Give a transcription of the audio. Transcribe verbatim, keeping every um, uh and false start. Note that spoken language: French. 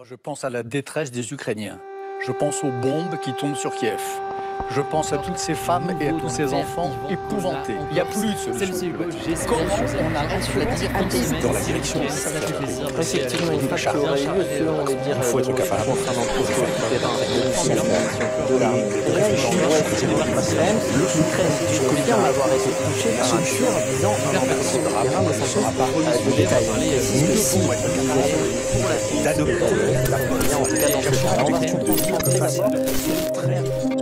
Moi, je pense à la détresse des Ukrainiens. Je pense aux bombes qui tombent sur Kiev. Je pense à toutes ces femmes et à tous ces enfants épouvantés. Il n'y a plus de solution. Comment on arrête cela dans la direction de ça fait plaisir. Effectivement, une Effectivement, fois qu'il y aurait lieu, selon les dires il faut être de capable concernant le terrain de la région ouest de l'Ukraine, l'Ukraine qui confirme avoir été touchée par un tir en disant un emplacement de terrain ne s'en pas de détails. Précise que si d'adopter la en tout cas dans ce cas, on va comprendre très